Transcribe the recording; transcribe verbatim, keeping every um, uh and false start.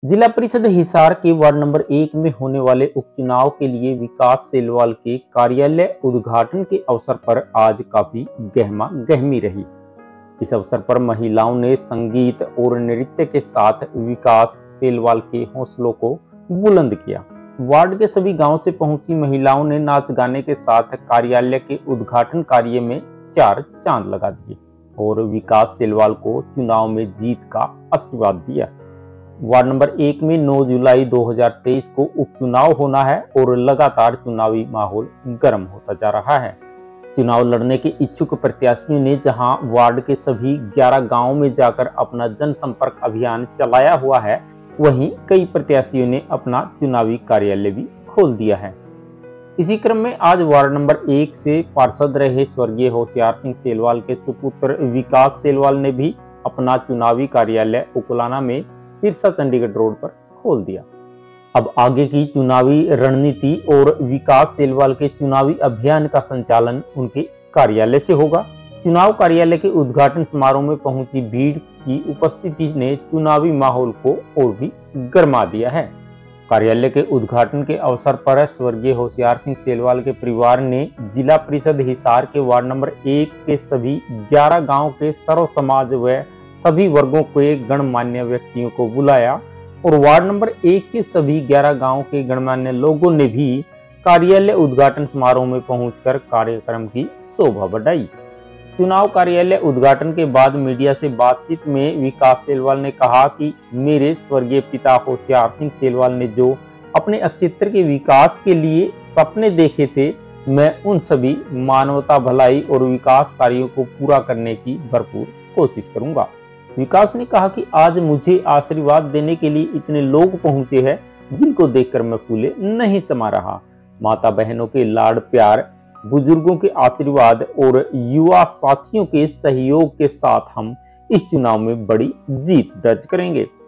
जिला परिषद हिसार के वार्ड नंबर एक में होने वाले उपचुनाव के लिए विकास सेलवाल के कार्यालय उद्घाटन के अवसर पर आज काफी गहमा गहमी रही। इस अवसर पर महिलाओं ने संगीत और नृत्य के साथ विकास सेलवाल के हौसलों को बुलंद किया। वार्ड के सभी गांव से पहुंची महिलाओं ने नाच गाने के साथ कार्यालय के उद्घाटन कार्य में चार चांद लगा दिए और विकास सेलवाल को चुनाव में जीत का आशीर्वाद दिया। वार्ड नंबर एक में नौ जुलाई दो हज़ार तेईस को उपचुनाव होना है और लगातार चुनावी माहौल गर्म होता जा रहा है। चुनाव लड़ने के इच्छुक प्रत्याशियों ने जहां वार्ड के सभी ग्यारह गांवों में जाकर अपना जनसंपर्क अभियान चलाया हुआ है, वहीं कई प्रत्याशियों ने अपना चुनावी कार्यालय भी खोल दिया है। इसी क्रम में आज वार्ड नंबर एक से पार्षद रहे स्वर्गीय होशियार सिंह सेलवाल के सुपुत्र विकास सेलवाल ने भी अपना चुनावी कार्यालय उकुलाना में सिरसा चंडीगढ़ रोड पर खोल दिया। अब आगे की चुनावी रणनीति और विकास सेलवाल के चुनावी अभियान का संचालन उनके कार्यालय से होगा। चुनाव कार्यालय के उद्घाटन समारोह में पहुंची भीड़ की उपस्थिति ने चुनावी माहौल को और भी गर्मा दिया है। कार्यालय के उद्घाटन के अवसर पर स्वर्गीय होशियार सिंह सेलवाल के परिवार ने जिला परिषद हिसार के वार्ड नंबर एक के सभी ग्यारह गांव के सर्व समाज व सभी वर्गों के गणमान्य व्यक्तियों को बुलाया और वार्ड नंबर एक के सभी ग्यारह गांव के गणमान्य लोगों ने भी कार्यालय उद्घाटन समारोह में पहुंचकर कार्यक्रम की शोभा बढ़ाई। चुनाव कार्यालय उद्घाटन के बाद मीडिया से बातचीत में विकास सेलवाल ने कहा कि मेरे स्वर्गीय पिता होशियार सिंह सेलवाल ने जो अपने अक्षेत्र के विकास के लिए सपने देखे थे, मैं उन सभी मानवता भलाई और विकास कार्यों को पूरा करने की भरपूर कोशिश करूंगा। विकास ने कहा कि आज मुझे आशीर्वाद देने के लिए इतने लोग पहुंचे हैं जिनको देखकर मैं फूले नहीं समा रहा। माता बहनों के लाड प्यार, बुजुर्गों के आशीर्वाद और युवा साथियों के सहयोग के साथ हम इस चुनाव में बड़ी जीत दर्ज करेंगे।